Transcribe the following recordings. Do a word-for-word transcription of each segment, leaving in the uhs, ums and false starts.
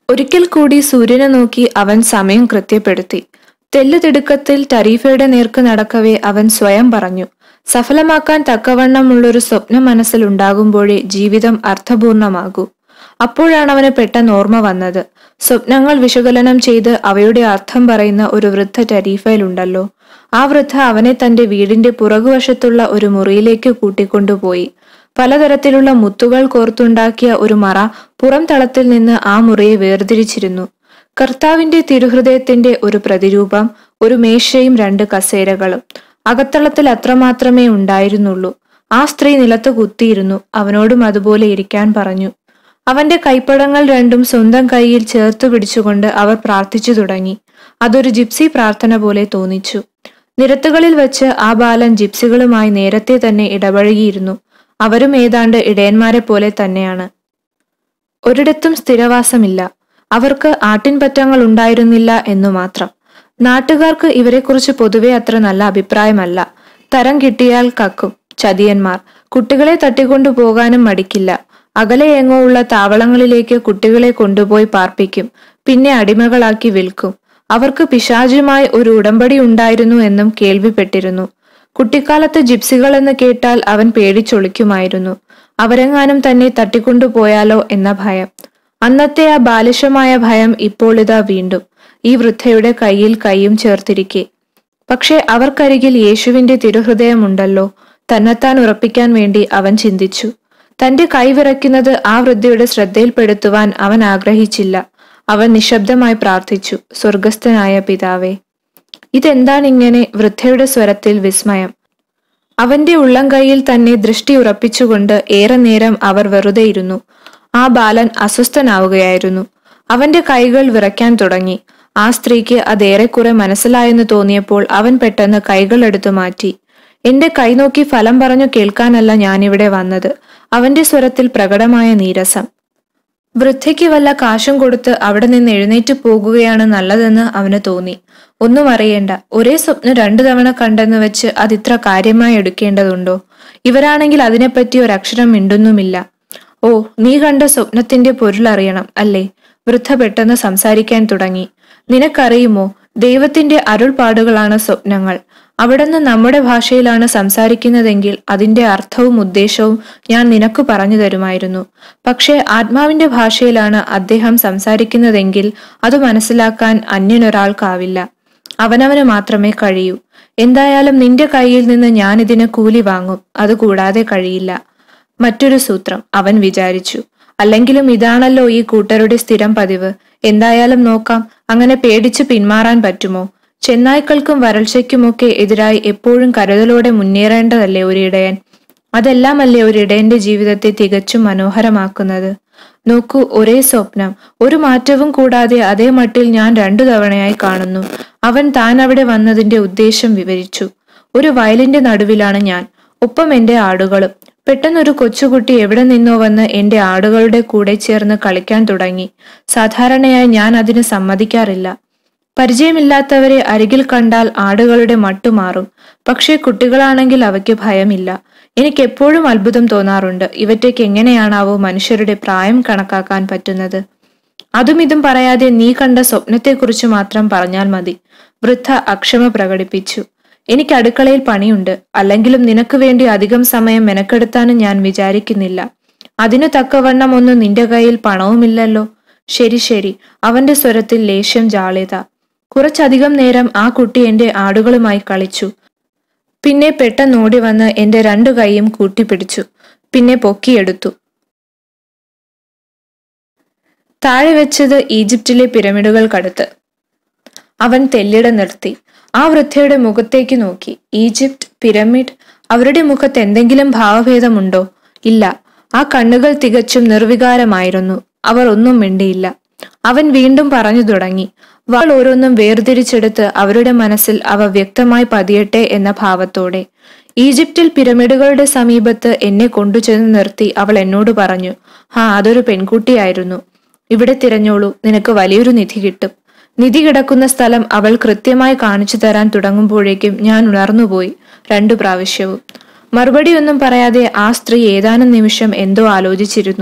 ഒരിക്കൽ കൂടി സൂര്യനെ നോക്കി അവൻ സമയം കൃത്യപ്പെടുത്തി. തെല്ലുതിടുക്കത്തിൽ ടരീഫയുടെ നേർക്ക് നടക്കവേ അവൻ സ്വയം പറഞ്ഞു, സഫലമാക്കാൻ തക്കവണ്ണമുള്ളൊരു സ്വപ്നം മനസ്സിലുണ്ടാകുമ്പോഴേ ജീവിതം അർത്ഥപൂർണമാകൂ. അപ്പോഴാണ് അവന് പെട്ടെന്ന് ഓർമ്മ വന്നത്, സ്വപ്നങ്ങൾ വിശകലനം ചെയ്ത് അവയുടെ അർത്ഥം പറയുന്ന ഒരു വൃദ്ധ ടരീഫയിലുണ്ടല്ലോ. ആ വൃദ്ധ അവനെ തന്റെ വീടിന്റെ പുറകുവശത്തുള്ള ഒരു മുറിയിലേക്ക് കൂട്ടിക്കൊണ്ടുപോയി. പലതരത്തിലുള്ള മുത്തുകൾ കോർത്തുണ്ടാക്കിയ ഒരു മറ പുറം തളത്തിൽ നിന്ന് ആ മുറിയെ വേർതിരിച്ചിരുന്നു. കർത്താവിന്റെ തിരുഹൃദയത്തിന്റെ ഒരു പ്രതിരൂപം, ഒരു മേശയും രണ്ട് കസേരകളും. അകത്തളത്തിൽ അത്രമാത്രമേ ഉണ്ടായിരുന്നുള്ളൂ. ആ സ്ത്രീ നിലത്ത് കുത്തിയിരുന്നു. അവനോടും അതുപോലെ ഇരിക്കാൻ പറഞ്ഞു. അവന്റെ കൈപ്പടങ്ങൾ രണ്ടും സ്വന്തം കൈയിൽ ചേർത്തു പിടിച്ചുകൊണ്ട് അവർ പ്രാർത്ഥിച്ചു തുടങ്ങി. അതൊരു ജിപ്സി പ്രാർത്ഥന പോലെ തോന്നിച്ചു. നിരത്തുകളിൽ വെച്ച് ആ ബാലൻ ജിപ്സികളുമായി നേരത്തെ തന്നെ ഇടപഴകിയിരുന്നു. അവരും ഏതാണ്ട് ഇടയന്മാരെ പോലെ തന്നെയാണ്. ഒരിടത്തും സ്ഥിരവാസമില്ല. അവർക്ക് ആട്ടിൻപറ്റങ്ങൾ ഉണ്ടായിരുന്നില്ല എന്നു മാത്രം. നാട്ടുകാർക്ക് ഇവരെക്കുറിച്ച് പൊതുവെ അത്ര നല്ല അഭിപ്രായമല്ല. തരം കിട്ടിയാൽ കക്കും. ചതിയന്മാർ. കുട്ടികളെ തട്ടിക്കൊണ്ടു പോകാനും മടിക്കില്ല. അകലെ എങ്ങോ ഉള്ള താവളങ്ങളിലേക്ക് കുട്ടികളെ കൊണ്ടുപോയി പാർപ്പിക്കും. പിന്നെ അടിമകളാക്കി വിൽക്കും. അവർക്ക് പിശാചുമായി ഒരു ഉടമ്പടി ഉണ്ടായിരുന്നു എന്നും കേൾവിപ്പെട്ടിരുന്നു. കുട്ടിക്കാലത്ത് ജിപ്സികൾ എന്ന് കേട്ടാൽ അവൻ പേടിച്ചൊളിക്കുമായിരുന്നു. അവരെങ്ങാനും തന്നെ തട്ടിക്കൊണ്ടുപോയാലോ എന്ന ഭയം. അന്നത്തെ ആ ബാലിശമായ ഭയം ഇപ്പോൾ ഇതാ വീണ്ടും ഈ വൃദ്ധയുടെ കയ്യിൽ കൈയും ചേർത്തിരിക്കെ. പക്ഷെ അവർക്കരികിൽ യേശുവിന്റെ തിരുഹൃദയമുണ്ടല്ലോ. തന്നെത്താൻ ഉറപ്പിക്കാൻ വേണ്ടി അവൻ ചിന്തിച്ചു. തന്റെ കൈ വിറയ്ക്കുന്നത് ആ വൃദ്ധയുടെ ശ്രദ്ധയിൽപ്പെടുത്തുവാൻ അവൻ ആഗ്രഹിച്ചില്ല. അവൻ നിശബ്ദമായി പ്രാർത്ഥിച്ചു, സ്വർഗസ്ഥനായ പിതാവേ. ഇതെന്താണിങ്ങനെ? വൃദ്ധയുടെ സ്വരത്തിൽ വിസ്മയം. അവന്റെ ഉള്ളം കൈയിൽ തന്നെ ദൃഷ്ടി ഉറപ്പിച്ചുകൊണ്ട് ഏറെ നേരം അവർ വെറുതെ ഇരുന്നു. ആ ബാലൻ അസ്വസ്ഥനാവുകയായിരുന്നു. അവന്റെ കൈകൾ വിറയ്ക്കാൻ തുടങ്ങി. ആ സ്ത്രീക്ക് അതേറെക്കുറെ മനസ്സിലായെന്ന് തോന്നിയപ്പോൾ അവൻ പെട്ടെന്ന് കൈകൾ എടുത്തു മാറ്റി. എന്റെ കൈ നോക്കി ഫലം പറഞ്ഞു കേൾക്കാനല്ല ഞാനിവിടെ വന്നത്. അവന്റെ സ്വരത്തിൽ പ്രകടമായ നീരസം. വൃദ്ധയ്ക്ക് വല്ല കാശും കൊടുത്ത് അവിടെ നിന്ന് എഴുന്നേറ്റ് പോകുകയാണ് നല്ലതെന്ന് അവന് തോന്നി. ഒന്നും അറിയേണ്ട. ഒരേ സ്വപ്നം രണ്ടു തവണ കണ്ടെന്ന് വെച്ച് അതിത്ര കാര്യമായി എടുക്കേണ്ടതുണ്ടോ? ഇവരാണെങ്കിൽ അതിനെപ്പറ്റി ഒരക്ഷരം മിണ്ടുന്നുമില്ല. ഓ, നീ കണ്ട സ്വപ്നത്തിന്റെ പൊരുളറിയണം അല്ലേ? വൃദ്ധ പെട്ടെന്ന് സംസാരിക്കാൻ തുടങ്ങി. നിനക്കറിയുമോ, ദൈവത്തിന്റെ അരുൾപ്പാടുകളാണ് സ്വപ്നങ്ങൾ. അവിടുന്ന് നമ്മുടെ ഭാഷയിലാണ് സംസാരിക്കുന്നതെങ്കിൽ അതിന്റെ അർത്ഥവും ഉദ്ദേശവും ഞാൻ നിനക്ക് പറഞ്ഞു തരുമായിരുന്നു. പക്ഷേ ആത്മാവിന്റെ ഭാഷയിലാണ് അദ്ദേഹം സംസാരിക്കുന്നതെങ്കിൽ അത് മനസ്സിലാക്കാൻ അന്യനൊരാൾക്കാവില്ല. അവനവന് മാത്രമേ കഴിയൂ. എന്തായാലും നിന്റെ കയ്യിൽ നിന്ന് ഞാൻ ഇതിന് കൂലി വാങ്ങും. അതുകൂടാതെ കഴിയില്ല. മറ്റൊരു സൂത്രം, അവൻ വിചാരിച്ചു. അല്ലെങ്കിലും ഇതാണല്ലോ ഈ കൂട്ടരുടെ സ്ഥിരം പതിവ്. എന്തായാലും നോക്കാം. അങ്ങനെ പേടിച്ച് പിന്മാറാൻ പറ്റുമോ? ചെന്നായ്ക്കൾക്കും വരൾച്ചയ്ക്കുമൊക്കെ എതിരായി എപ്പോഴും കരുതലോടെ മുന്നേറേണ്ടതല്ലേ ഒരു ഇടയൻ? അതെല്ലാമല്ലേ ഒരു ഇടയന്റെ ജീവിതത്തെ തികച്ചും മനോഹരമാക്കുന്നത്. നോക്കൂ, ഒരേ സ്വപ്നം, ഒരു മാറ്റവും കൂടാതെ അതേ മട്ടിൽ ഞാൻ രണ്ടു തവണയായി കാണുന്നു. അവൻ താൻ അവിടെ വന്നതിന്റെ ഉദ്ദേശം വിവരിച്ചു. ഒരു വയലിന്റെ നടുവിലാണ് ഞാൻ, ഒപ്പം എന്റെ ആടുകളും. പെട്ടെന്നൊരു കൊച്ചുകുട്ടി എവിടെ നിന്നോ വന്ന് എന്റെ ആടുകളുടെ കൂടെ ചേർന്ന് കളിക്കാൻ തുടങ്ങി. സാധാരണയായി ഞാൻ അതിന് സമ്മതിക്കാറില്ല. പരിചയമില്ലാത്തവരെ അരികിൽ കണ്ടാൽ ആടുകളുടെ മട്ടുമാറും. പക്ഷേ കുട്ടികളാണെങ്കിൽ അവയ്ക്ക് ഭയമില്ല. എനിക്കെപ്പോഴും അത്ഭുതം തോന്നാറുണ്ട്. ഇവറ്റയ്ക്ക് എങ്ങനെയാണാവോ മനുഷ്യരുടെ പ്രായം കണക്കാക്കാൻ പറ്റുന്നത്? അതും ഇതും പറയാതെ നീ കണ്ട സ്വപ്നത്തെക്കുറിച്ച് മാത്രം പറഞ്ഞാൽ മതി. വൃദ്ധ അക്ഷമ പ്രകടിപ്പിച്ചു. എനിക്ക് അടുക്കളയിൽ പണിയുണ്ട്. അല്ലെങ്കിലും നിനക്ക് വേണ്ടി അധികം സമയം മെനക്കെടുത്താനും ഞാൻ വിചാരിക്കുന്നില്ല. അതിനു തക്കവണ്ണം ഒന്നും നിന്റെ കയ്യിൽ പണവുമില്ലല്ലോ. ശരി ശരി. അവന്റെ സ്വരത്തിൽ ലേശം ജാള്യത. കുറച്ചധികം നേരം ആ കുട്ടി എന്റെ ആടുകളുമായി കളിച്ചു. പിന്നെ പെട്ടെന്നോടി വന്ന് എന്റെ രണ്ടു കൈയും കൂട്ടിപ്പിടിച്ചു. പിന്നെ പൊക്കിയെടുത്തു. താഴെ വെച്ചത് ഈജിപ്തിലെ പിരമിഡുകൾക്കടുത്ത്. അവൻ തെല്ലിട നിർത്തി. ആ വൃദ്ധയുടെ മുഖത്തേക്ക് നോക്കി. ഈജിപ്ത്, പിരമിഡ്, അവരുടെ മുഖത്ത് എന്തെങ്കിലും ഭാവഭേദമുണ്ടോ? ഇല്ല. ആ കണ്ണുകൾ തികച്ചും നിർവികാരമായിരുന്നു. അവർ ഒന്നും മിണ്ടിയില്ല. അവൻ വീണ്ടും പറഞ്ഞു തുടങ്ങി. വാൾ ഓരോന്നും വേർതിരിച്ചെടുത്ത് അവരുടെ മനസ്സിൽ അവ വ്യക്തമായി പതിയട്ടെ എന്ന ഭാവത്തോടെ. ഈജിപ്തിൽ പിരമിഡുകളുടെ സമീപത്ത് എന്നെ കൊണ്ടുചെന്ന് നിർത്തി അവൾ എന്നോട് പറഞ്ഞു, ഹാ, അതൊരു പെൺകുട്ടിയായിരുന്നു. ഇവിടെ തിരഞ്ഞോളൂ, നിനക്ക് വലിയൊരു നിധി കിട്ടും. നിധി കിടക്കുന്ന സ്ഥലം അവൾ കൃത്യമായി കാണിച്ചു തരാൻ തുടങ്ങുമ്പോഴേക്കും ഞാൻ ഉണർന്നുപോയി. രണ്ടു പ്രാവശ്യവും. മറുപടിയൊന്നും പറയാതെ ആ സ്ത്രീ ഏതാനും നിമിഷം എന്തോ ആലോചിച്ചിരുന്നു.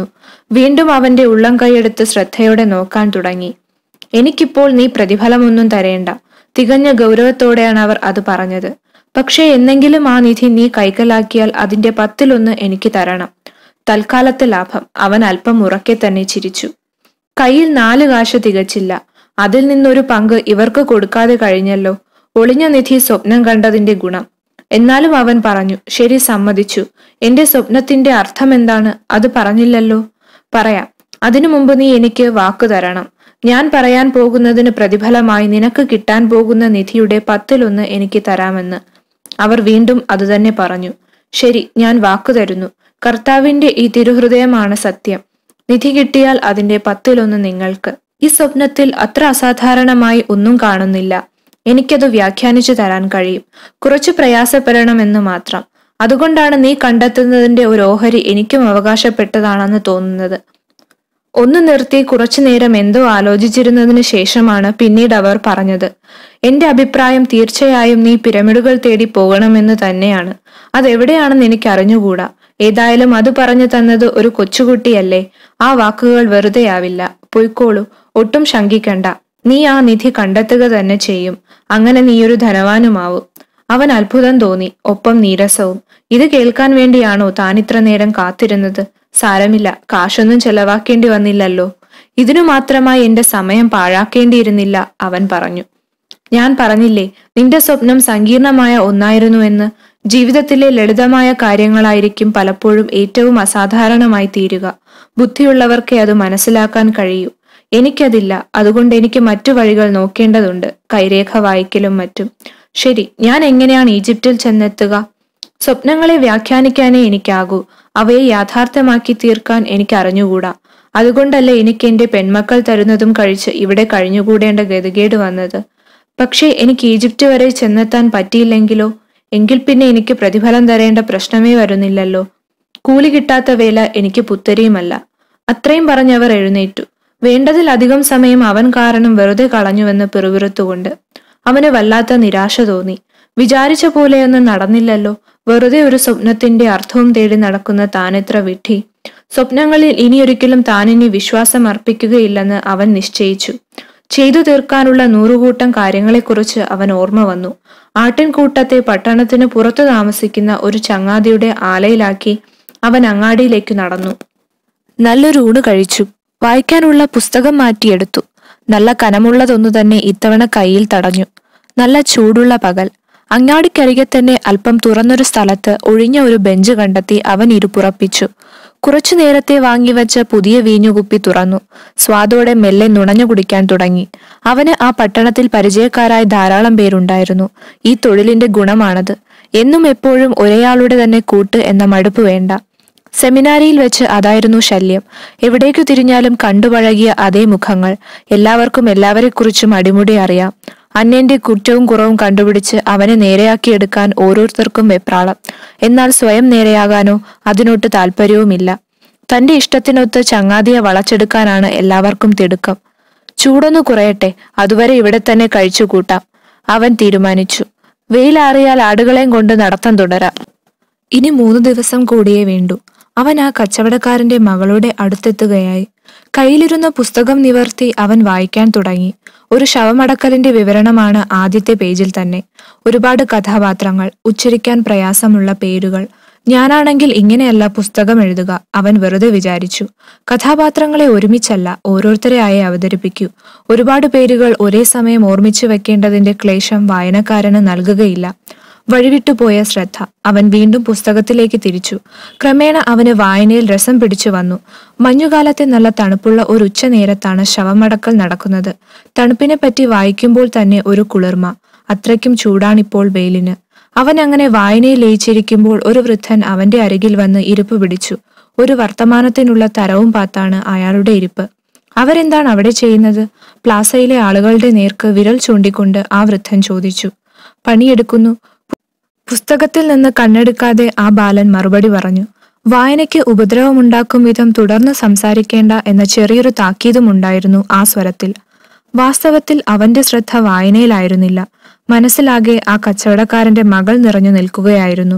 വീണ്ടും അവന്റെ ഉള്ളം കൈയെടുത്ത് ശ്രദ്ധയോടെ നോക്കാൻ തുടങ്ങി. എനിക്കിപ്പോൾ നീ പ്രതിഫലമൊന്നും തരേണ്ട. തികഞ്ഞ ഗൗരവത്തോടെയാണ് അവർ അത് പറഞ്ഞത്. പക്ഷേ എന്നെങ്കിലും ആ നിധി നീ കൈക്കലാക്കിയാൽ അതിന്റെ പത്തിലൊന്ന് എനിക്ക് തരണം. തൽക്കാലത്തെ ലാഭം. അവൻ അല്പം ഉറക്കെ തന്നെ ചിരിച്ചു. കയ്യിൽ നാല് കാശ് തികച്ചില്ല. അതിൽ നിന്നൊരു പങ്ക് ഇവർക്ക് കൊടുക്കാതെ കഴിഞ്ഞല്ലോ. ഒളിഞ്ഞ നിധി സ്വപ്നം കണ്ടതിന്റെ ഗുണം. എന്നാലും അവൻ പറഞ്ഞു, ശരി, സമ്മതിച്ചു. എന്റെ സ്വപ്നത്തിന്റെ അർത്ഥം എന്താണ്? അത് പറഞ്ഞില്ലല്ലോ. പറയാം. അതിനു മുമ്പ് നീ എനിക്ക് വാക്കു തരണം. ഞാൻ പറയാൻ പോകുന്നതിന് പ്രതിഫലമായി നിനക്ക് കിട്ടാൻ പോകുന്ന നിധിയുടെ പത്തിലൊന്ന് എനിക്ക് തരാമെന്ന്. അവർ വീണ്ടും അതുതന്നെ പറഞ്ഞു. ശരി, ഞാൻ വാക്കു തരുന്നു. കർത്താവിന്റെ ഈ തിരുഹൃദയമാണ് സത്യം. നിധി കിട്ടിയാൽ അതിന്റെ പത്തിലൊന്ന് നിങ്ങൾക്ക്. ഈ സ്വപ്നത്തിൽ അത്ര അസാധാരണമായി ഒന്നും കാണുന്നില്ല. എനിക്കത് വ്യാഖ്യാനിച്ചു തരാൻ കഴിയും. കുറച്ചു പ്രയാസപ്പെടണമെന്ന് മാത്രം. അതുകൊണ്ടാണ് നീ കണ്ടെത്തുന്നതിന്റെ ഒരു ഓഹരി എനിക്കും അവകാശപ്പെട്ടതാണെന്ന് തോന്നുന്നത്. ഒന്ന് നിർത്തി കുറച്ചു നേരം എന്തോ ആലോചിച്ചിരുന്നതിന് ശേഷമാണ് പിന്നീട് അവർ പറഞ്ഞത്. എന്റെ അഭിപ്രായം തീർച്ചയായും നീ പിരമിഡുകൾ തേടി പോകണമെന്ന് തന്നെയാണ്. അതെവിടെയാണെന്ന് എനിക്ക് അറിഞ്ഞുകൂടാ. ഏതായാലും അത് പറഞ്ഞു തന്നത് ഒരു കൊച്ചുകുട്ടിയല്ലേ. ആ വാക്കുകൾ വെറുതെയാവില്ല. പൊയ്ക്കോളൂ, ഒട്ടും ശങ്കിക്കണ്ട. നീ ആ നിധി കണ്ടെത്തുക തന്നെ ചെയ്യും. അങ്ങനെ നീയൊരു ധനവാനുമാവും. അവൻ അത്ഭുതം തോന്നി, ഒപ്പം നീരസവും. ഇത് കേൾക്കാൻ വേണ്ടിയാണോ താൻ ഇത്ര നേരം കാത്തിരുന്നത്? സാരമില്ല, കാശൊന്നും ചെലവാക്കേണ്ടി വന്നില്ലല്ലോ. ഇതിനു മാത്രമായി എന്റെ സമയം പാഴാക്കേണ്ടിയിരുന്നില്ല, അവൻ പറഞ്ഞു. ഞാൻ പറഞ്ഞില്ലേ, നിന്റെ സ്വപ്നം സങ്കീർണമായ ഒന്നായിരുന്നുവെന്ന്. ജീവിതത്തിലെ ലളിതമായ കാര്യങ്ങളായിരിക്കും പലപ്പോഴും ഏറ്റവും അസാധാരണമായി തീരുക. ബുദ്ധിയുള്ളവർക്കേ അത് മനസ്സിലാക്കാൻ കഴിയൂ. എനിക്കതില്ല. അതുകൊണ്ട് എനിക്ക് മറ്റു വഴികൾ നോക്കേണ്ടതുണ്ട്, കൈരേഖ വായിക്കലും മറ്റും. ശരി, ഞാൻ എങ്ങനെയാണ് ഈജിപ്തിൽ ചെന്നെത്തുക? സ്വപ്നങ്ങളെ വ്യാഖ്യാനിക്കാനേ എനിക്കാകൂ. അവയെ യാഥാർത്ഥ്യമാക്കി തീർക്കാൻ എനിക്ക് അറിഞ്ഞുകൂടാ. അതുകൊണ്ടല്ലേ എനിക്ക് എന്റെ പെൺമക്കൾ തരുന്നതും കഴിച്ച് ഇവിടെ കഴിഞ്ഞുകൂടേണ്ട ഗതികേട് വന്നത്. പക്ഷേ എനിക്ക് ഈജിപ്റ്റ് വരെ ചെന്നെത്താൻ പറ്റിയില്ലെങ്കിലോ? എങ്കിൽ പിന്നെ എനിക്ക് പ്രതിഫലം തരേണ്ട പ്രശ്നമേ വരുന്നില്ലല്ലോ. കൂലി കിട്ടാത്ത വേല എനിക്ക് പുത്തരിയുമല്ല. അത്രയും പറഞ്ഞവർ എഴുന്നേറ്റു. വേണ്ടതിലധികം സമയം അവൻ കാരണം വെറുതെ കളഞ്ഞുവെന്ന് പിറുപിറുത്തുകൊണ്ട് അവന് വല്ലാത്ത നിരാശ തോന്നി. വിചാരിച്ച പോലെയൊന്നും നടന്നില്ലല്ലോ. വെറുതെ ഒരു സ്വപ്നത്തിന്റെ അർത്ഥവും തേടി നടക്കുന്ന താനെത്ര വിഡ്ഢി. സ്വപ്നങ്ങളിൽ ഇനിയൊരിക്കലും താനിനി വിശ്വാസം അർപ്പിക്കുകയില്ലെന്ന് അവൻ നിശ്ചയിച്ചു. ചെയ്തു തീർക്കാനുള്ള നൂറുകൂട്ടം കാര്യങ്ങളെക്കുറിച്ച് അവൻ ഓർമ്മ വന്നു. ആട്ടിൻകൂട്ടത്തെ പട്ടണത്തിന് പുറത്തു താമസിക്കുന്ന ഒരു ചങ്ങാതിയുടെ ആലയിലാക്കി അവൻ അങ്ങാടിയിലേക്ക് നടന്നു. നല്ലൊരു ഊണ് കഴിച്ചു. വായിക്കാനുള്ള പുസ്തകം മാറ്റിയെടുത്തു. നല്ല കനമുള്ളതൊന്നു തന്നെ ഇത്തവണ കയ്യിൽ തടഞ്ഞു. നല്ല ചൂടുള്ള പകൽ. അങ്ങാടിക്കരികെ തന്നെ അല്പം തുറന്നൊരു സ്ഥലത്ത് ഒഴിഞ്ഞ ഒരു ബെഞ്ച് കണ്ടെത്തി അവൻ ഇരുപ്പുറപ്പിച്ചു. കുറച്ചു നേരത്തെ വാങ്ങിവെച്ച പുതിയ വീഞ്ഞുകുപ്പി തുറന്നു. സ്വാദോടെ മെല്ലെ നുണഞ്ഞു കുടിക്കാൻ തുടങ്ങി. അവന് ആ പട്ടണത്തിൽ പരിചയക്കാരായ ധാരാളം പേരുണ്ടായിരുന്നു. ഈ തൊഴിലിന്റെ ഗുണമാണത്. എന്നും എപ്പോഴും ഒരേയാളുടെ തന്നെ കൂട്ട് എന്ന മടുപ്പ് വേണ്ട. സെമിനാരിയിൽ വെച്ച് അതായിരുന്നു ശല്യം. എവിടേക്കു തിരിഞ്ഞാലും കണ്ടുപഴകിയ അതേ മുഖങ്ങൾ. എല്ലാവർക്കും എല്ലാവരെക്കുറിച്ചും അടിമുടി അറിയാം. അന്യന്റെ കുറ്റവും കുറവും കണ്ടുപിടിച്ച് അവനെ നേരെയാക്കിയെടുക്കാൻ ഓരോരുത്തർക്കും വെപ്രാളം. എന്നാൽ സ്വയം നേരെയാകാനോ അതിനൊട്ട് താല്പര്യവുമില്ല. തന്റെ ഇഷ്ടത്തിനൊത്ത് ചങ്ങാതിയെ വളച്ചെടുക്കാനാണ് എല്ലാവർക്കും തിടുക്കം. ചൂടൊന്നു കുറയട്ടെ, അതുവരെ ഇവിടെ തന്നെ കഴിച്ചു കൂട്ടാം, അവൻ തീരുമാനിച്ചു. വെയിലാറിയാൽ ആടുകളെയും കൊണ്ട് നടത്തം തുടരാം. ഇനി മൂന്ന് ദിവസം കൂടിയേ വേണ്ടൂ. അവൻ ആ കച്ചവടക്കാരന്റെ മകളുടെ അടുത്തെത്തുകയായി. കയ്യിലിരുന്ന പുസ്തകം നിവർത്തി അവൻ വായിക്കാൻ തുടങ്ങി. ഒരു ശവമടക്കലിന്റെ വിവരണമാണ് ആദ്യത്തെ പേജിൽ തന്നെ. ഒരുപാട് കഥാപാത്രങ്ങൾ, ഉച്ചരിക്കാൻ പ്രയാസമുള്ള പേരുകൾ. ഞാനാണെങ്കിൽ ഇങ്ങനെയല്ല പുസ്തകം എഴുതുക, അവൻ വെറുതെ വിചാരിച്ചു. കഥാപാത്രങ്ങളെ ഒരുമിച്ചല്ല, ഓരോരുത്തരെയായി അവതരിപ്പിക്കൂ. ഒരുപാട് പേരുകൾ ഒരേ സമയം ഓർമ്മിച്ചു വെക്കേണ്ടതിന്റെ ക്ലേശം വായനക്കാരന് നൽകുകയില്ല. വഴിവിട്ടുപോയ ശ്രദ്ധ. അവൻ വീണ്ടും പുസ്തകത്തിലേക്ക് തിരിച്ചു. ക്രമേണ അവന് വായനയിൽ രസം പിടിച്ചു വന്നു. മഞ്ഞുകാലത്തെ നല്ല തണുപ്പുള്ള ഒരു ഉച്ച നേരത്താണ് ശവമടക്കൽ നടക്കുന്നത്. തണുപ്പിനെ പറ്റി വായിക്കുമ്പോൾ തന്നെ ഒരു കുളിർമ. അത്രയ്ക്കും ചൂടാണിപ്പോൾ വെയിലിന്. അവൻ അങ്ങനെ വായനയിൽ ലയിച്ചിരിക്കുമ്പോൾ ഒരു വൃദ്ധൻ അവന്റെ അരികിൽ വന്ന് ഇരിപ്പ് പിടിച്ചു. ഒരു വർത്തമാനത്തിനുള്ള തരവും പാത്താണ് അയാളുടെ ഇരിപ്പ്. അവരെന്താണ് അവിടെ ചെയ്യുന്നത്? പ്ലാസയിലെ ആളുകളുടെ നേർക്ക് വിരൽ ചൂണ്ടിക്കൊണ്ട് ആ വൃദ്ധൻ ചോദിച്ചു. പണിയെടുക്കുന്നു. പുസ്തകത്തിൽ നിന്ന് കണ്ണെടുക്കാതെ ആ ബാലൻ മറുപടി പറഞ്ഞു. വായനയ്ക്ക് ഉപദ്രവമുണ്ടാക്കും വിധം തുടർന്ന് സംസാരിക്കേണ്ട എന്ന ചെറിയൊരു താക്കീതുമുണ്ടായിരുന്നു ആ സ്വരത്തിൽ. വാസ്തവത്തിൽ അവന്റെ ശ്രദ്ധ വായനയിലായിരുന്നില്ല. മനസ്സിലാകെ ആ കച്ചവടക്കാരന്റെ മകൾ നിറഞ്ഞു നിൽക്കുകയായിരുന്നു.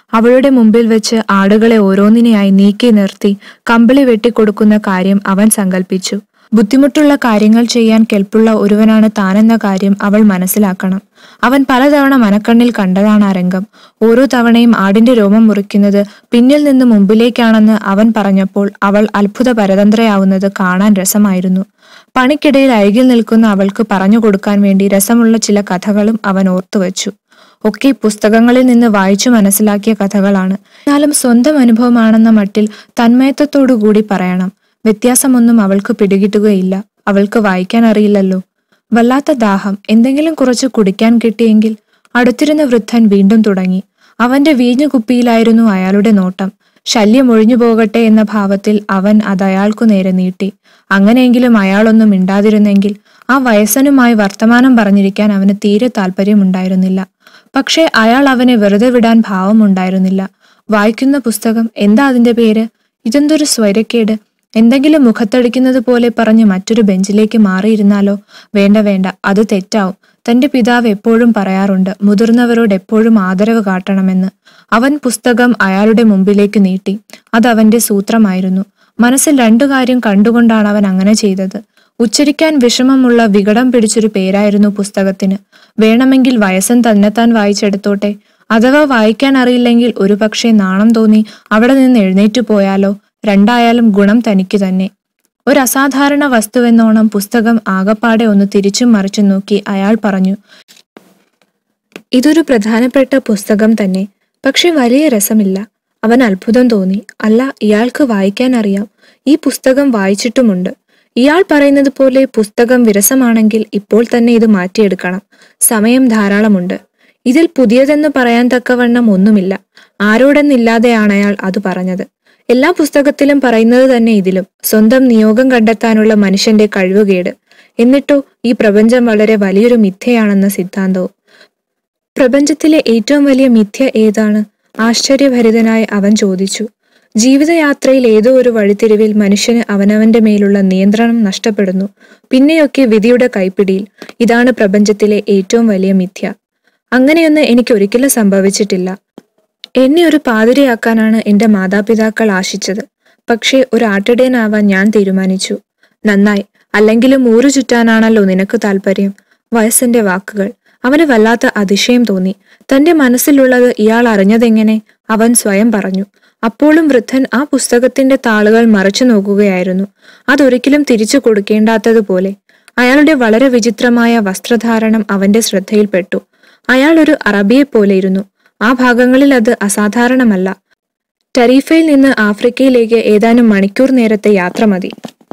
അവളുടെ മുമ്പിൽ വെച്ച് ആടുകളെ ഓരോന്നിനെയായി നീക്കി നിർത്തി കമ്പിളി വെട്ടിക്കൊടുക്കുന്ന കാര്യം അവൻ സങ്കല്പിച്ചു. ബുദ്ധിമുട്ടുള്ള കാര്യങ്ങൾ ചെയ്യാൻ കെൽപ്പുള്ള ഒരുവനാണ് താനെന്ന കാര്യം അവൾ മനസ്സിലാക്കണം. അവൻ പലതവണ മനക്കണ്ണിൽ കണ്ടതാണ് ആ രംഗം. ഓരോ തവണയും ആടിന്റെ രോമം മുറിക്കുന്നത് പിന്നിൽ നിന്ന് മുമ്പിലേക്കാണെന്ന് അവൻ പറഞ്ഞപ്പോൾ അവൾ അത്ഭുത പരതന്ത്രയാവുന്നത് കാണാൻ രസമായിരുന്നു. പണിക്കിടയിൽ അരികിൽ നിൽക്കുന്ന അവൾക്ക് പറഞ്ഞു കൊടുക്കാൻ വേണ്ടി രസമുള്ള ചില കഥകളും അവൻ ഓർത്തുവച്ചു. ഒക്കെ പുസ്തകങ്ങളിൽ നിന്ന് വായിച്ചു മനസ്സിലാക്കിയ കഥകളാണ്. എന്നാലും സ്വന്തം അനുഭവമാണെന്ന മട്ടിൽ തന്മയത്വത്തോടുകൂടി പറയണം. വ്യത്യാസമൊന്നും അവൾക്ക് പിടികിട്ടുകയില്ല. അവൾക്ക് വായിക്കാൻ അറിയില്ലല്ലോ. വല്ലാത്ത ദാഹം. എന്തെങ്കിലും കുറച്ച് കുടിക്കാൻ കിട്ടിയെങ്കിൽ. അടുത്തിരുന്ന വൃദ്ധൻ വീണ്ടും തുടങ്ങി. അവന്റെ വീഞ്ഞു കുപ്പിയിലായിരുന്നു അയാളുടെ നോട്ടം. ശല്യം ഒഴിഞ്ഞു പോകട്ടെ എന്ന ഭാവത്തിൽ അവൻ അത് അയാൾക്കു നേരെ നീട്ടി. അങ്ങനെയെങ്കിലും അയാളൊന്നും മിണ്ടാതിരുന്നെങ്കിൽ. ആ വയസ്സനുമായി വർത്തമാനം പറഞ്ഞിരിക്കാൻ അവന് തീരെ താല്പര്യമുണ്ടായിരുന്നില്ല. പക്ഷേ അയാൾ അവനെ വെറുതെ വിടാൻ ഭാവമുണ്ടായിരുന്നില്ല. വായിക്കുന്ന പുസ്തകം, എന്താ അതിന്റെ പേര്? ഇതെന്തൊരു സ്വൈരക്കേട്. എന്തെങ്കിലും മുഖത്തടിക്കുന്നത് പോലെ പറഞ്ഞ് മറ്റൊരു ബെഞ്ചിലേക്ക് മാറിയിരുന്നാലോ? വേണ്ട വേണ്ട, അത് തെറ്റാവും. തന്റെ പിതാവ് എപ്പോഴും പറയാറുണ്ട്, മുതിർന്നവരോട് എപ്പോഴും ആദരവ് കാട്ടണമെന്ന്. അവൻ പുസ്തകം അയാളുടെ മുമ്പിലേക്ക് നീട്ടി. അതവന്റെ സൂത്രമായിരുന്നു. മനസ്സിൽ രണ്ടു കാര്യം കണ്ടുകൊണ്ടാണ് അവൻ അങ്ങനെ ചെയ്തത്. ഉച്ചരിക്കാൻ വിഷമമുള്ള വികടം പിടിച്ചൊരു പേരായിരുന്നു പുസ്തകത്തിന്. വേണമെങ്കിൽ വയസ്സൻ തന്നെത്താൻ വായിച്ചെടുത്തോട്ടെ. അഥവാ വായിക്കാൻ അറിയില്ലെങ്കിൽ ഒരു പക്ഷേ നാണം തോന്നി അവിടെ നിന്ന് എഴുന്നേറ്റു പോയാലോ? രണ്ടായാലും ഗുണം തനിക്ക് തന്നെ. ഒരു അസാധാരണ വസ്തുവെന്നോണം പുസ്തകം ആകപ്പാടെ ഒന്ന് തിരിച്ചും മറിച്ചും നോക്കി അയാൾ പറഞ്ഞു, ഇതൊരു പ്രധാനപ്പെട്ട പുസ്തകം തന്നെ, പക്ഷെ വലിയ രസമില്ല. അവൻ അത്ഭുതം തോന്നി. അല്ല, ഇയാൾക്ക് വായിക്കാൻ അറിയാം. ഈ പുസ്തകം വായിച്ചിട്ടുമുണ്ട്. ഇയാൾ പറയുന്നത് പോലെ പുസ്തകം വിരസമാണെങ്കിൽ ഇപ്പോൾ തന്നെ ഇത് മാറ്റിയെടുക്കണം. സമയം ധാരാളമുണ്ട്. ഇതിൽ പുതിയതെന്ന് പറയാൻ തക്കവണ്ണം ഒന്നുമില്ല. ആരോടെന്നില്ലാതെയാണ് അയാൾ അത് പറഞ്ഞത്. എല്ലാ പുസ്തകത്തിലും പറയുന്നത് തന്നെ ഇതിലും. സ്വന്തം നിയോഗം കണ്ടെത്താനുള്ള മനുഷ്യന്റെ കഴിവുകേട്. എന്നിട്ടോ ഈ പ്രപഞ്ചം വളരെ വലിയൊരു മിഥ്യയാണെന്ന സിദ്ധാന്തവും. പ്രപഞ്ചത്തിലെ ഏറ്റവും വലിയ മിഥ്യ ഏതാണ്? ആശ്ചര്യഭരിതനായി അവൻ ചോദിച്ചു. ജീവിതയാത്രയിൽ ഏതോ ഒരു വഴിത്തിരിവിൽ മനുഷ്യന് അവനവന്റെ മേലുള്ള നിയന്ത്രണം നഷ്ടപ്പെടുന്നു. പിന്നെയൊക്കെ വിധിയുടെ കൈപ്പിടിയിൽ. ഇതാണ് പ്രപഞ്ചത്തിലെ ഏറ്റവും വലിയ മിഥ്യ. അങ്ങനെയൊന്ന് എനിക്ക് ഒരിക്കലും സംഭവിച്ചിട്ടില്ല. എന്നെ ഒരു പാതിരിയാക്കാനാണ് എന്റെ മാതാപിതാക്കൾ ആശിച്ചത്. പക്ഷേ ഒരു ആട്ടിടയനാവാൻ ഞാൻ തീരുമാനിച്ചു. നന്നായി. അല്ലെങ്കിലും ഊരു ചുറ്റാനാണല്ലോ നിനക്ക് താല്പര്യം. വയസ്സന്റെ വാക്കുകൾ. അവന് വല്ലാത്ത അതിശയം തോന്നി. തന്റെ മനസ്സിലുള്ളത് ഇയാൾ അറിഞ്ഞതെങ്ങനെ? അവൻ സ്വയം പറഞ്ഞു. അപ്പോഴും വൃദ്ധൻ ആ പുസ്തകത്തിന്റെ താളുകൾ മറിച്ചു നോക്കുകയായിരുന്നു. അതൊരിക്കലും തിരിച്ചു കൊടുക്കേണ്ടാത്തതുപോലെ. അയാളുടെ വളരെ വിചിത്രമായ വസ്ത്രധാരണം അവന്റെ ശ്രദ്ധയിൽപ്പെട്ടു. അയാൾ ഒരു അറബിയെ പോലെ ഇരുന്നു. ആ ഭാഗങ്ങളിൽ അത് അസാധാരണമല്ല. ടരീഫയിൽ നിന്ന് ആഫ്രിക്കയിലേക്ക് ഏതാനും മണിക്കൂർ നേരത്തെ യാത്ര മതി.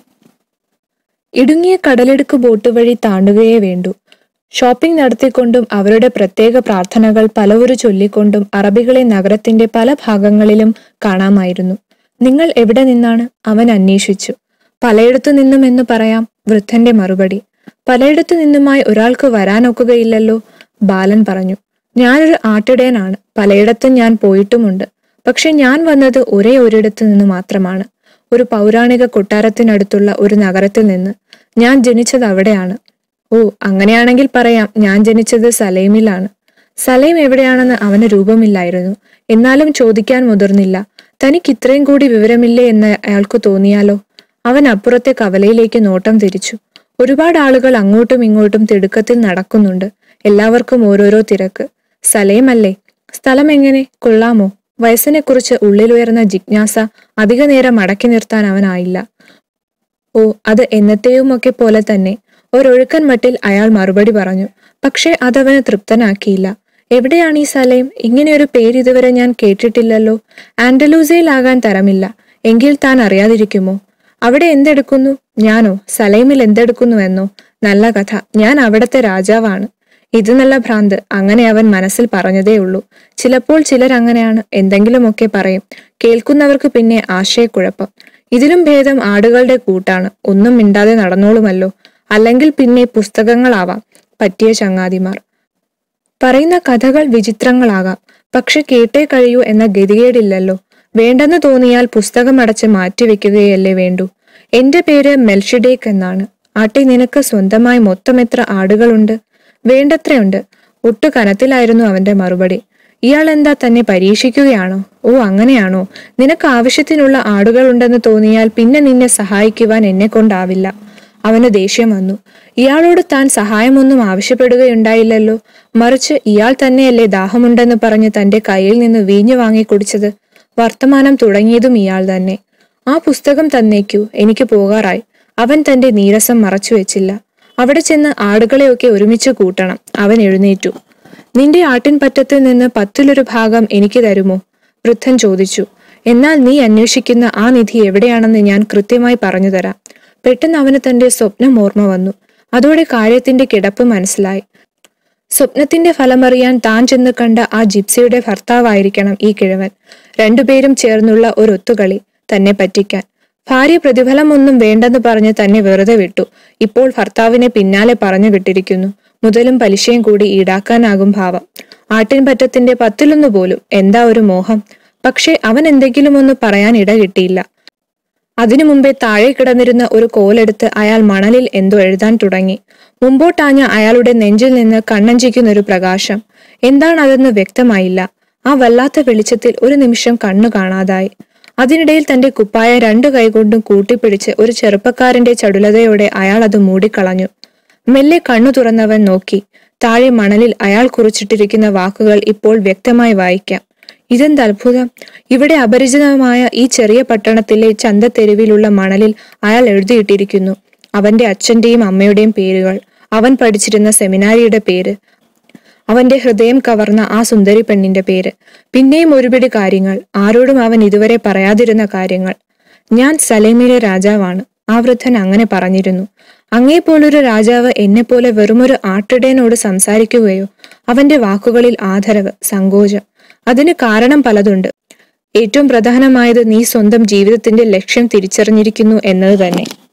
ഇടുങ്ങിയ കടലിടുക്ക് ബോട്ട് വഴി താണ്ടുകയേ വേണ്ടൂ. ഷോപ്പിംഗ് നടത്തിക്കൊണ്ടും അവരുടെ പ്രത്യേക പ്രാർത്ഥനകൾ പലവരു ചൊല്ലിക്കൊണ്ടും അറബികളെ നഗരത്തിന്റെ പല ഭാഗങ്ങളിലും കാണാമായിരുന്നു. നിങ്ങൾ എവിടെ നിന്നാണ്? അവൻ അന്വേഷിച്ചു. പലയിടത്തു നിന്നും എന്ന് പറയാം. വൃദ്ധന്റെ മറുപടി. പലയിടത്തു നിന്നുമായി ഒരാൾക്ക് വരാനൊക്കുകയില്ലല്ലോ. ബാലൻ പറഞ്ഞു. ഞാനൊരു ആട്ടിടയനാണ്. പലയിടത്തും ഞാൻ പോയിട്ടുമുണ്ട്. പക്ഷെ ഞാൻ വന്നത് ഒരേ ഒരിടത്തു നിന്ന് മാത്രമാണ്. ഒരു പൗരാണിക കൊട്ടാരത്തിനടുത്തുള്ള ഒരു നഗരത്തിൽ നിന്ന്. ഞാൻ ജനിച്ചത് അവിടെയാണ്. ഓ, അങ്ങനെയാണെങ്കിൽ പറയാം, ഞാൻ ജനിച്ചത് സലൈമിലാണ്. സലൈം എവിടെയാണെന്ന് അവന് രൂപമില്ലായിരുന്നു. എന്നാലും ചോദിക്കാൻ മുതിർന്നില്ല. തനിക്ക് ഇത്രയും കൂടി വിവരമില്ലേ എന്ന് അയാൾക്ക് തോന്നിയാലോ? അവൻ അപ്പുറത്തെ കവലയിലേക്ക് നോട്ടം തിരിച്ചു. ഒരുപാട് ആളുകൾ അങ്ങോട്ടും ഇങ്ങോട്ടും തിടുക്കത്തിൽ നടക്കുന്നുണ്ട്. എല്ലാവർക്കും ഓരോരോ തിരക്ക്. സലൈം അല്ലേ? സ്ഥലം എങ്ങനെ? കൊള്ളാമോ? വയസ്സിനെ കുറിച്ച് ഉള്ളിലുയർന്ന ജിജ്ഞാസ അധിക നേരം അടക്കി നിർത്താൻ അവനായില്ല. ഓ, അത് എന്നത്തെയുമൊക്കെ പോലെ തന്നെ. ഒരൊഴുക്കൻ മട്ടിൽ അയാൾ മറുപടി പറഞ്ഞു. പക്ഷെ അതവന് തൃപ്തനാക്കിയില്ല. എവിടെയാണ് ഈ സലൈം? ഇങ്ങനെയൊരു പേര് ഇതുവരെ ഞാൻ കേട്ടിട്ടില്ലല്ലോ. ആൻഡലൂസയിലാകാൻ തരമില്ല. എങ്കിൽ താൻ അറിയാതിരിക്കുമോ? അവിടെ എന്തെടുക്കുന്നു? ഞാനോ? സലൈമിൽ എന്തെടുക്കുന്നുവെന്നോ? നല്ല കഥ. ഞാൻ അവിടത്തെ രാജാവാണ്. ഇത് നല്ല ഭ്രാന്ത്. അങ്ങനെ അവൻ മനസ്സിൽ പറഞ്ഞതേ ഉള്ളൂ. ചിലപ്പോൾ ചിലരങ്ങനെയാണ്. എന്തെങ്കിലുമൊക്കെ പറയും. കേൾക്കുന്നവർക്ക് പിന്നെ ആശയക്കുഴപ്പം. ഇതിലും ഭേദം ആടുകളുടെ കൂട്ടാണ്. ഒന്നും മിണ്ടാതെ നടന്നോളുമല്ലോ. അല്ലെങ്കിൽ പിന്നെ പുസ്തകങ്ങളാവാം. പറ്റിയ ചങ്ങാതിമാർ. പറയുന്ന കഥകൾ വിചിത്രങ്ങളാകാം. പക്ഷെ കേട്ടേ കഴിയൂ എന്ന ഗതികേടില്ലല്ലോ. വേണ്ടെന്ന് തോന്നിയാൽ പുസ്തകം അടച്ച് മാറ്റിവെക്കുകയല്ലേ വേണ്ടൂ. എന്റെ പേര് മെൽഷിഡേക്ക് എന്നാണ്. ആട്ടെ, നിനക്ക് സ്വന്തമായി മൊത്തം എത്ര ആടുകളുണ്ട്? വേണ്ടത്രയുണ്ട്. ഒട്ടു കനത്തിലായിരുന്നു അവന്റെ മറുപടി. ഇയാൾ എന്താ തന്നെ പരീക്ഷിക്കുകയാണോ? ഓ അങ്ങനെയാണോ? നിനക്ക് ആവശ്യത്തിനുള്ള ആടുകളുണ്ടെന്ന് തോന്നിയാൽ പിന്നെ നിന്നെ സഹായിക്കുവാൻ എന്നെ കൊണ്ടാവില്ല. അവന് ദേഷ്യം വന്നു. ഇയാളോട് താൻ സഹായമൊന്നും ആവശ്യപ്പെടുകയുണ്ടായില്ലല്ലോ. മറിച്ച് ഇയാൾ തന്നെയല്ലേ ദാഹമുണ്ടെന്ന് പറഞ്ഞ് തന്റെ കയ്യിൽ നിന്ന് വീഞ്ഞു വാങ്ങി കുടിച്ചത്. വർത്തമാനം തുടങ്ങിയതും ഇയാൾ തന്നെ. ആ പുസ്തകം തന്നേക്കൂ, എനിക്ക് പോകാറായി. അവൻ തന്റെ നീരസം മറച്ചു വെച്ചില്ല. അവിടെ ചെന്ന് ആടുകളെയൊക്കെ ഒരുമിച്ച് കൂട്ടണം. അവൻ എഴുന്നേറ്റു. നിന്റെ ആട്ടിൻപറ്റത്തിൽ നിന്ന് പത്തിലൊരു ഭാഗം എനിക്ക് തരുമോ? വൃദ്ധൻ ചോദിച്ചു. എന്നാൽ നീ അന്വേഷിക്കുന്ന ആ നിധി എവിടെയാണെന്ന് ഞാൻ കൃത്യമായി പറഞ്ഞു തരാം. പെട്ടെന്ന് അവന് തന്റെ സ്വപ്നം ഓർമ്മ വന്നു. അതോടെ കാര്യത്തിന്റെ കിടപ്പ് മനസ്സിലായി. സ്വപ്നത്തിന്റെ ഫലമറിയാൻ താൻ ചെന്ന് കണ്ട ആ ജിപ്സിയുടെ ഭർത്താവായിരിക്കണം ഈ കിഴവൻ. രണ്ടുപേരും ചേർന്നുള്ള ഒരു ഒത്തുകളി, തന്നെ പറ്റിക്കാൻ. ഭാര്യ പ്രതിഫലമൊന്നും വേണ്ടെന്ന് പറഞ്ഞ് തന്നെ വെറുതെ വിട്ടു. ഇപ്പോൾ ഭർത്താവിനെ പിന്നാലെ പറഞ്ഞു വിട്ടിരിക്കുന്നു. മുതലും പലിശയും കൂടി ഈടാക്കാനാകും ഭാവം. ആട്ടിൻപറ്റത്തിന്റെ പത്തിലൊന്നു പോലും. എന്താ ഒരു മോഹം! പക്ഷേ അവൻ എന്തെങ്കിലും ഒന്ന് പറയാൻ ഇട കിട്ടിയില്ല. അതിനു മുമ്പേ താഴെ കിടന്നിരുന്ന ഒരു കോലെടുത്ത് അയാൾ മണലിൽ എന്തോ എഴുതാൻ തുടങ്ങി. മുമ്പോട്ടാഞ്ഞ അയാളുടെ നെഞ്ചിൽ നിന്ന് കണ്ണഞ്ചിക്കുന്നൊരു പ്രകാശം. എന്താണതെന്ന് വ്യക്തമായില്ല. ആ വല്ലാത്ത വെളിച്ചത്തിൽ ഒരു നിമിഷം കണ്ണു കാണാതായി. അതിനിടയിൽ തന്റെ കുപ്പായ രണ്ടു കൈകൊണ്ടും കൂട്ടിപ്പിടിച്ച് ഒരു ചെറുപ്പക്കാരന്റെ ചടുലതയോടെ അയാൾ അത് മൂടിക്കളഞ്ഞു. മെല്ലെ കണ്ണു തുറന്നവൻ നോക്കി. താഴെ മണലിൽ അയാൾ കുറിച്ചിട്ടിരിക്കുന്ന വാക്കുകൾ ഇപ്പോൾ വ്യക്തമായി വായിക്കാം. ഇതെന്ത് അത്ഭുതം! ഇവിടെ അപരിചിതമായ ഈ ചെറിയ പട്ടണത്തിലെ ചന്തത്തെരുവിലുള്ള മണലിൽ അയാൾ എഴുതിയിട്ടിരിക്കുന്നു അവന്റെ അച്ഛന്റെയും അമ്മയുടെയും പേരുകൾ, അവൻ പഠിച്ചിരുന്ന സെമിനാരിയുടെ പേര്, അവന്റെ ഹൃദയം കവർന്ന ആ സുന്ദരി പെണ്ണിന്റെ പേര്, പിന്നെയും ഒരുപിടി കാര്യങ്ങൾ, ആരോടും അവൻ ഇതുവരെ പറയാതിരുന്ന കാര്യങ്ങൾ. ഞാൻ സലേമിലെ രാജാവാണ്. ആ വൃദ്ധൻ അങ്ങനെ പറഞ്ഞിരുന്നു. അങ്ങേപ്പോലൊരു രാജാവ് എന്നെപ്പോലെ വെറുമൊരു ആട്ടിടയനോട് സംസാരിക്കുകയോ? അവന്റെ വാക്കുകളിൽ ആദരവ്, സങ്കോചം. അതിന് കാരണം പലതുണ്ട്. ഏറ്റവും പ്രധാനമായത് നീ സ്വന്തം ജീവിതത്തിന്റെ ലക്ഷ്യം തിരിച്ചറിഞ്ഞിരിക്കുന്നു എന്നത് തന്നെ.